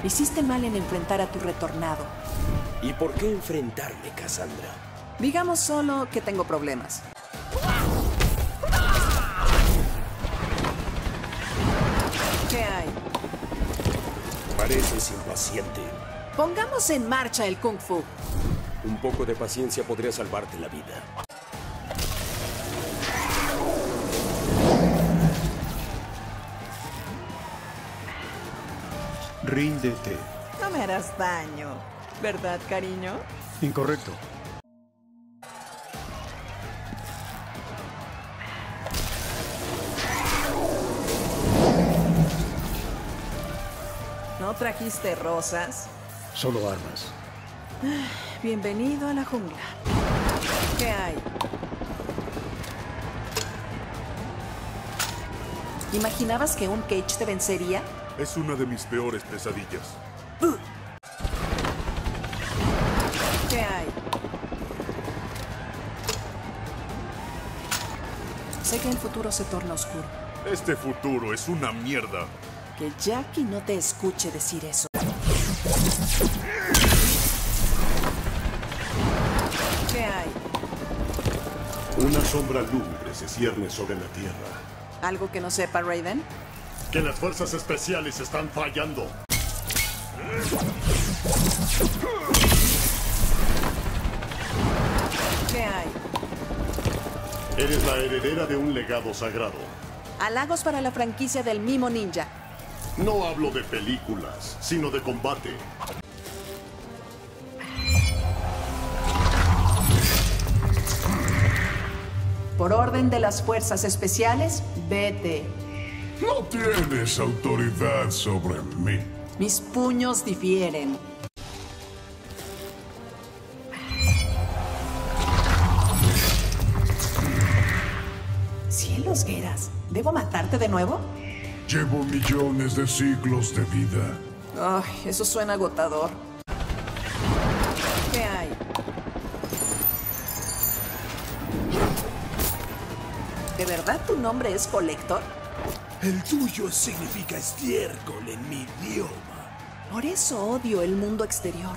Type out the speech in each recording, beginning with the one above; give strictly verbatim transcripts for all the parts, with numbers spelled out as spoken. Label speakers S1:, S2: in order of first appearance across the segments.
S1: Hiciste mal en enfrentar a tu retornado.
S2: ¿Y por qué enfrentarme, Cassandra?
S1: Digamos solo que tengo problemas. ¿Qué hay?
S2: Pareces impaciente.
S1: Pongamos en marcha el Kung Fu.
S2: Un poco de paciencia podría salvarte la vida.
S3: Ríndete.
S1: No me harás daño, ¿verdad, cariño?
S3: Incorrecto.
S1: ¿No trajiste rosas?
S3: Solo armas.
S1: Bienvenido a la jungla. ¿Qué hay? ¿Imaginabas que un Cage te vencería?
S4: Es una de mis peores pesadillas.
S1: ¿Qué hay? Sé que el futuro se torna oscuro.
S4: Este futuro es una mierda.
S1: Que Jackie no te escuche decir eso. ¿Qué hay?
S5: Una sombra lúgubre se cierne sobre la tierra.
S1: ¿Algo que no sepa Raiden?
S5: Que las fuerzas especiales están fallando.
S1: ¿Qué hay?
S5: Eres la heredera de un legado sagrado.
S1: Halagos para la franquicia del Mimo Ninja.
S5: No hablo de películas, sino de combate.
S1: Por orden de las fuerzas especiales, vete.
S4: No tienes autoridad sobre mí.
S1: Mis puños difieren. Cielos, Geras. ¿Debo matarte de nuevo?
S4: Llevo millones de siglos de vida.
S1: Ay, eso suena agotador. ¿Qué hay? ¿De verdad tu nombre es Collector?
S2: El tuyo significa estiércol en mi idioma.
S1: Por eso odio el mundo exterior.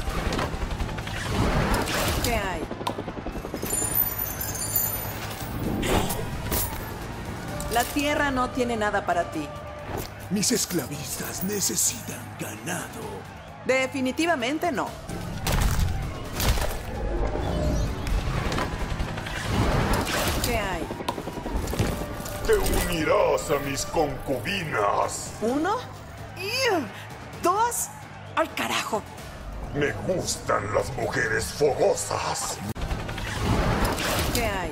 S1: ¿Qué hay? La tierra no tiene nada para ti.
S2: Mis esclavistas necesitan ganado.
S1: Definitivamente no. ¿Qué hay?
S4: Te unirás a mis concubinas.
S1: ¿Uno? ¡Ew! ¿Dos? ¡Al carajo!
S4: Me gustan las mujeres fogosas.
S1: ¿Qué hay?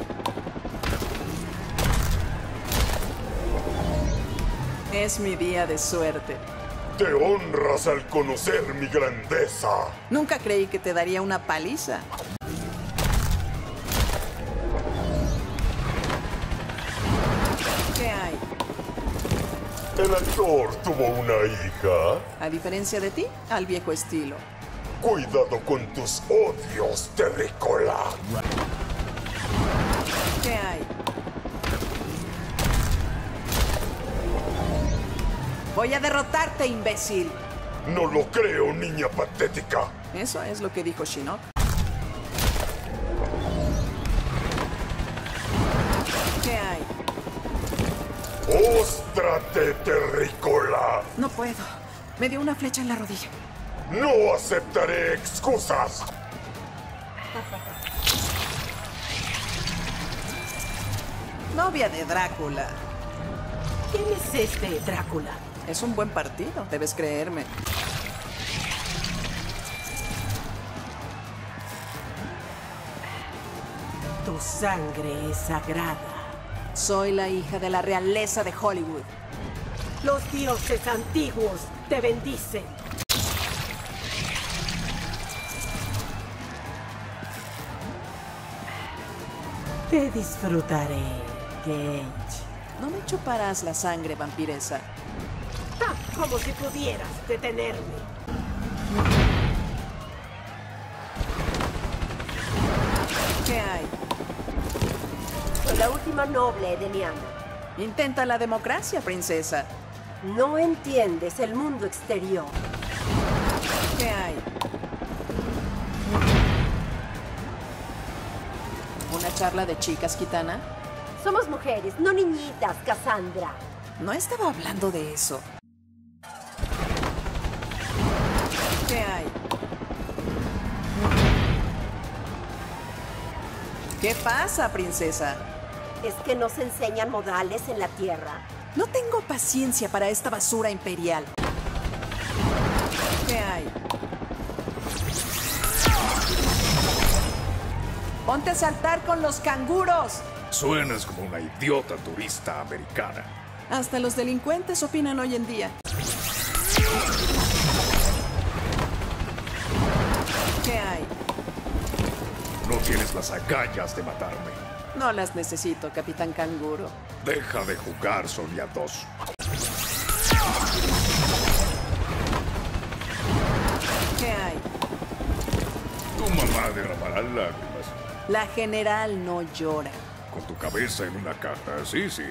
S1: Es mi día de suerte.
S4: Te honras al conocer mi grandeza.
S1: Nunca creí que te daría una paliza. ¿Qué hay?
S4: El actor tuvo una hija.
S1: A diferencia de ti, al viejo estilo.
S4: Cuidado con tus odios, terrícola.
S1: ¿Qué hay? Voy a derrotarte, imbécil.
S4: No lo creo, niña patética.
S1: Eso es lo que dijo Shinnok. ¿Qué hay?
S4: ¡Óstrate, terrícola!
S1: No puedo. Me dio una flecha en la rodilla.
S4: No aceptaré excusas.
S1: Novia de Drácula.
S6: ¿Quién es este Drácula?
S1: Es un buen partido, debes creerme.
S6: Tu sangre es sagrada.
S1: Soy la hija de la realeza de Hollywood.
S6: Los dioses antiguos te bendicen. Te disfrutaré, Cage.
S1: No me chuparás la sangre, vampiresa.
S6: Ah, como si pudieras detenerme.
S1: ¿Qué hay?
S6: Soy la última noble de Liana.
S1: Intenta la democracia, princesa.
S6: No entiendes el mundo exterior.
S1: ¿Qué hay? ¿Una charla de chicas, Kitana?
S6: Somos mujeres, no niñitas, Cassandra.
S1: No estaba hablando de eso. ¿Qué hay? ¿Qué pasa, princesa?
S6: Es que nos enseñan modales en la Tierra.
S1: No tengo paciencia para esta basura imperial. ¿Qué hay? ¡Ponte a saltar con los canguros!
S4: Suenas como una idiota turista americana.
S1: Hasta los delincuentes opinan hoy en día. ¿Qué hay?
S4: No tienes las agallas de matarme.
S1: No las necesito, Capitán Canguro.
S4: Deja de jugar, Sonia dos.
S1: ¿Qué hay?
S4: Tu mamá derramará lágrimas.
S1: La general no llora.
S4: Con tu cabeza en una caja, sí, sí.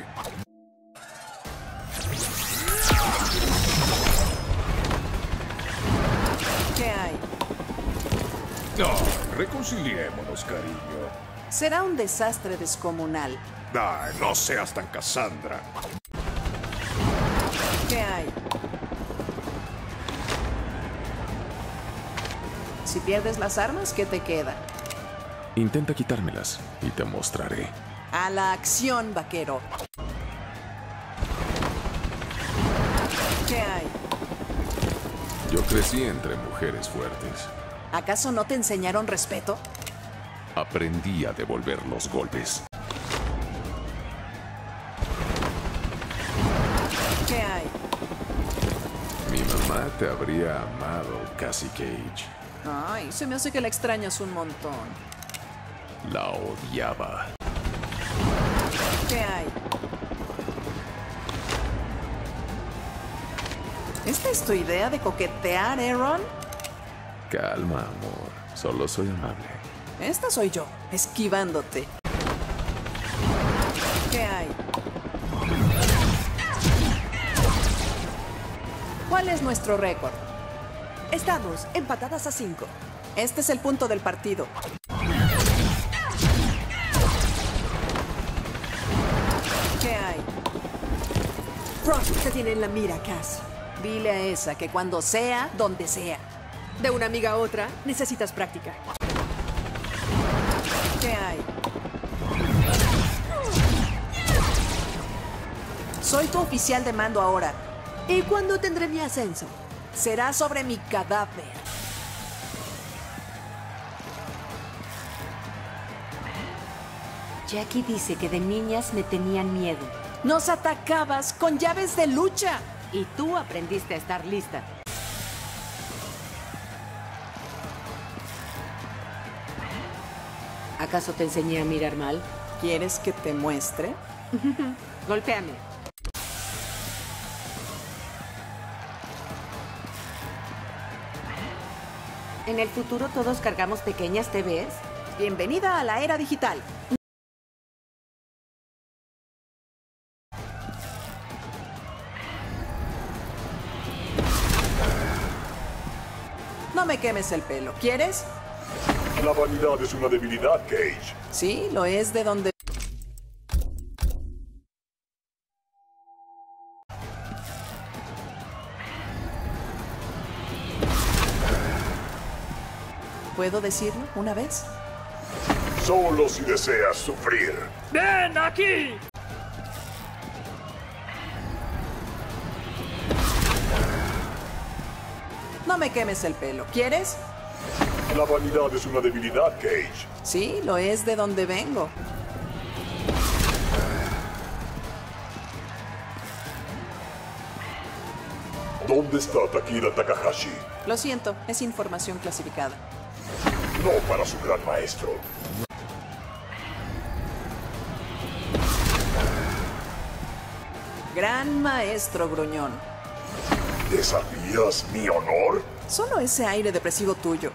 S1: ¿Qué hay?
S4: No, reconciliémonos, cariño.
S1: Será un desastre descomunal.
S4: Ay, no seas tan Cassandra.
S1: ¿Qué hay? Si pierdes las armas, ¿qué te queda?
S7: Intenta quitármelas y te mostraré.
S1: A la acción, vaquero. ¿Qué hay?
S7: Yo crecí entre mujeres fuertes.
S1: ¿Acaso no te enseñaron respeto?
S7: Aprendí a devolver los golpes.
S1: ¿Qué hay?
S7: Mi mamá te habría amado, Cassie Cage.
S1: Ay, se me hace que la extrañas un montón.
S7: La odiaba.
S1: ¿Qué hay? ¿Esta es tu idea de coquetear, Aaron?
S7: Calma, amor. Solo soy amable.
S1: Esta soy yo, esquivándote. ¿Qué hay? ¿Cuál es nuestro récord?
S6: Estamos empatadas a cinco.
S1: Este es el punto del partido. ¿Qué hay?
S8: Frost te tiene en la mira, Cass.
S1: Dile a esa que cuando sea, donde sea.
S8: De una amiga a otra, necesitas práctica.
S1: ¿Qué hay? Soy tu oficial de mando ahora.
S8: ¿Y cuándo tendré mi ascenso?
S1: Será sobre mi cadáver.
S6: Jackie dice que de niñas me tenían miedo.
S1: Nos atacabas con llaves de lucha.
S6: Y tú aprendiste a estar lista. ¿Acaso te enseñé a mirar mal?
S1: ¿Quieres que te muestre?
S6: Golpéame. En el futuro todos cargamos pequeñas T Vs.
S1: Bienvenida a la era digital. No me quemes el pelo. ¿Quieres?
S4: La vanidad es una debilidad, Cage.
S1: Sí, lo es de donde... ¿Puedo decirlo una vez?
S4: Solo si deseas sufrir.
S2: ¡Ven aquí!
S1: No me quemes el pelo. ¿Quieres?
S4: La vanidad es una debilidad, Cage.
S1: Sí, lo es de donde vengo.
S4: ¿Dónde está Takira Takahashi?
S1: Lo siento, es información clasificada.
S4: No para su gran maestro.
S1: Gran maestro gruñón.
S4: ¿Desafías mi honor?
S1: Solo ese aire depresivo tuyo.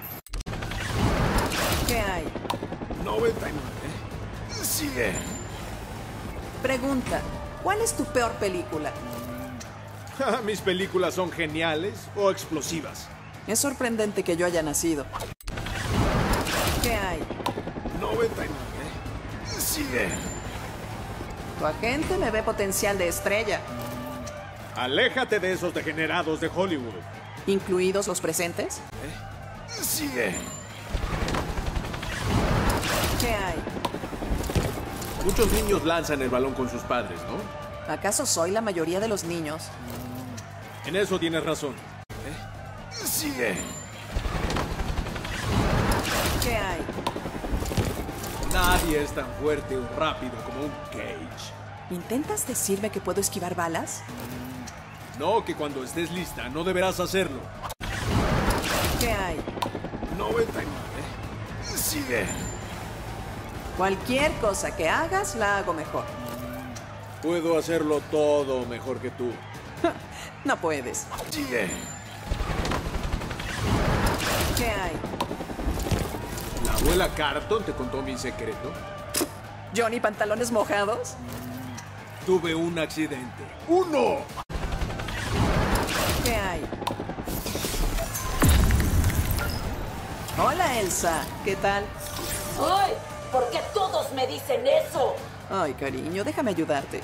S1: ¿Qué hay?
S2: noventa y nueve. cien.
S1: Pregunta, ¿cuál es tu peor película?
S2: ¿Mis películas son geniales o explosivas?
S1: Es sorprendente que yo haya nacido. ¿Qué hay?
S2: noventa y nueve. Sigue.
S1: Tu agente me ve potencial de estrella,
S3: Aléjate de esos degenerados de Hollywood.
S1: incluidos los presentes.
S2: Sigue.
S1: ¿Qué hay?
S9: Muchos niños lanzan el balón con sus padres, ¿no?
S1: ¿Acaso soy la mayoría de los niños?
S3: En eso tienes razón.
S2: Sigue.
S1: ¿Qué hay?
S9: Nadie es tan fuerte o rápido como un Cage.
S1: ¿Intentas decirme que puedo esquivar balas?
S9: No, que cuando estés lista no deberás hacerlo.
S1: ¿Qué hay?
S2: noventa y nueve. Sigue.
S1: Cualquier cosa que hagas, la hago mejor.
S9: Puedo hacerlo todo mejor que tú.
S1: No puedes.
S2: Sigue.
S1: ¿Qué hay?
S9: ¿La abuela Carton te contó mi secreto?
S1: ¿Johnny pantalones mojados?
S9: Tuve un accidente.
S2: Uno.
S1: ¿Qué hay? Hola, Elsa. ¿Qué tal?
S6: ¡Ay! ¿Por qué todos me dicen eso?
S1: Ay, cariño, déjame ayudarte.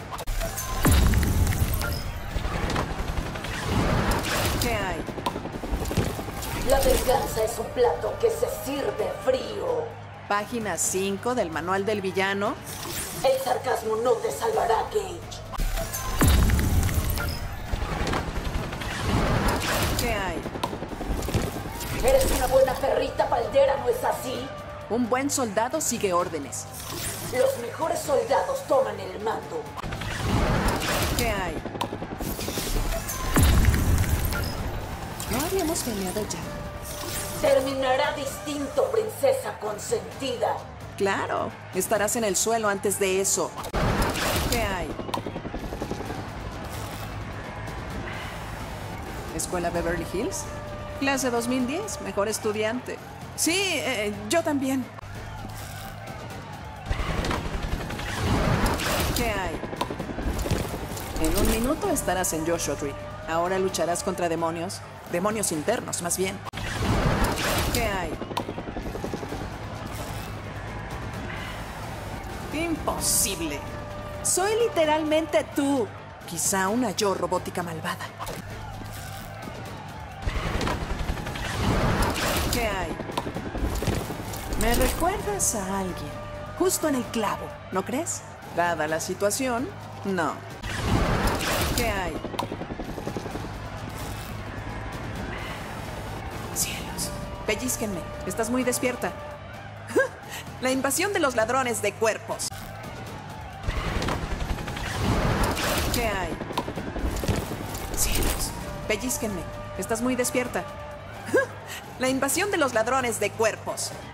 S1: ¿Qué hay?
S6: La venganza es un plato que se sirve frío.
S1: Página cinco del manual del villano.
S6: El sarcasmo no te salvará, Gage.
S1: ¿Qué hay?
S6: Eres una buena perrita paldera, ¿no es así?
S1: Un buen soldado sigue órdenes.
S6: Los mejores soldados toman el mando.
S1: ¿Qué hay? ¿No habíamos peleado ya?
S6: Terminará distinto, princesa consentida.
S1: Claro, estarás en el suelo antes de eso. ¿Qué hay? ¿Escuela Beverly Hills? Clase dos mil diez, mejor estudiante. Sí, eh, yo también. ¿Qué hay? En un minuto estarás en Joshua Tree. Ahora lucharás contra demonios. Demonios internos, más bien. ¿Qué hay? Imposible. Soy literalmente tú. Quizá una yo robótica malvada. ¿Qué hay? Me recuerdas a alguien. Justo en el clavo, ¿no crees? Dada la situación, no. ¿Qué hay? Cielos. Pellízquenme. Estás muy despierta. La invasión de los ladrones de cuerpos. ¿Qué hay? Cielos. Pellízquenme. Estás muy despierta. La invasión de los ladrones de cuerpos.